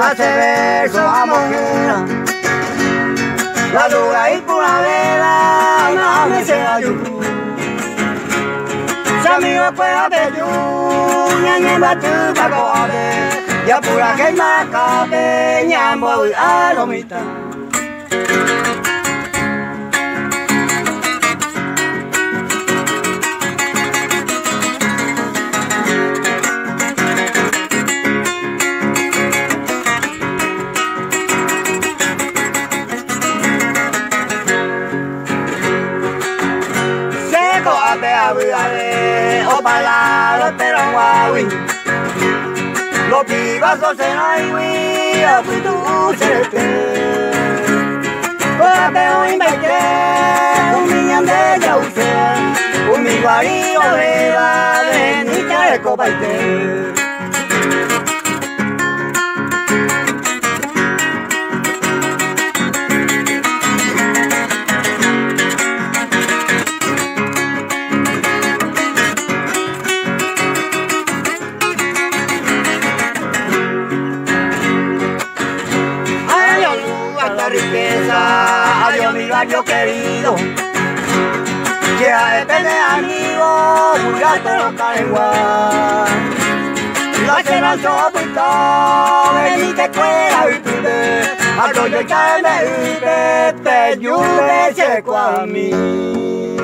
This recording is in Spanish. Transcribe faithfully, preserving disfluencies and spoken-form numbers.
hace verso amor. La luna y por la vela, una me se ayudó. Si amigo pueda ver yo, ñañe batu pagobe, ya pura que macabe, ñambo y alomita. O para los teranguawi, los pibazos en aiwi, a fui tu celeste. Oate un invite, un niño de yause, un mi guarío de la de niña de copaite. Riqueza, adiós mi gallo querido, que a este de amigo, muriate los calenguas. La cena sopito, venite cuera y tuve, a yo ya me uve, te yuve, se a mí.